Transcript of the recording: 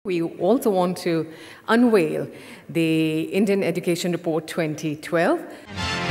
We also want to unveil the Indian Education Report 2012.